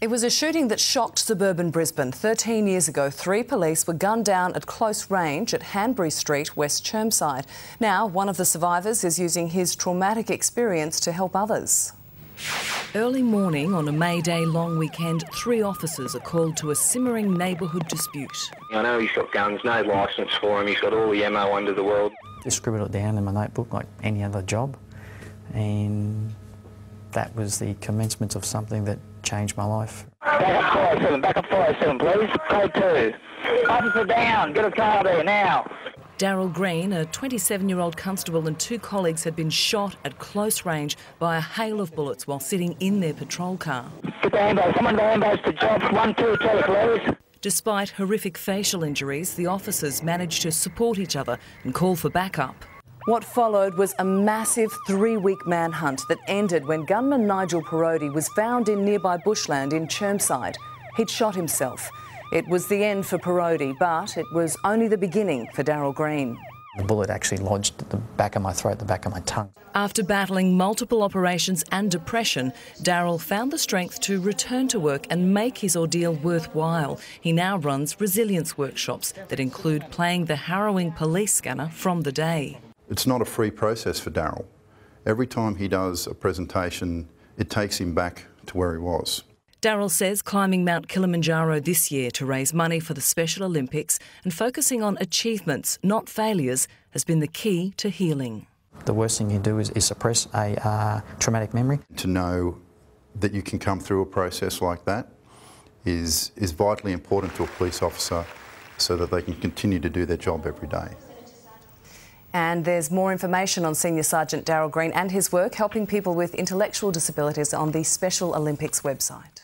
It was a shooting that shocked suburban Brisbane. 13 years ago, 3 police were gunned down at close range at Hanbury Street, West Chermside. Now, one of the survivors is using his traumatic experience to help others. Early morning on a May Day long weekend, 3 officers are called to a simmering neighbourhood dispute. I know he's got guns, no licence for him, he's got all the ammo under the world. Just scribbled it down in my notebook like any other job, and that was the commencement of something that changed my life. Back up 5-7, please. Code 2. Officer down, get a car there now. Daryl Green, a 27-year-old constable, and 2 colleagues had been shot at close range by a hail of bullets while sitting in their patrol car. Get the ambulance, someone the ambulance to job 122, please. Despite horrific facial injuries, the officers managed to support each other and call for backup. What followed was a massive 3-week manhunt that ended when gunman Nigel Parodi was found in nearby bushland in Chermside. He'd shot himself. It was the end for Parodi, but it was only the beginning for Daryl Green. The bullet actually lodged at the back of my throat, the back of my tongue. After battling multiple operations and depression, Daryl found the strength to return to work and make his ordeal worthwhile. He now runs resilience workshops that include playing the harrowing police scanner from the day. It's not a free process for Daryl. Every time he does a presentation, it takes him back to where he was. Daryl says climbing Mount Kilimanjaro this year to raise money for the Special Olympics and focusing on achievements, not failures, has been the key to healing. The worst thing you do is suppress a traumatic memory. To know that you can come through a process like that is vitally important to a police officer so that they can continue to do their job every day. And there's more information on Senior Sergeant Daryl Green and his work helping people with intellectual disabilities on the Special Olympics website.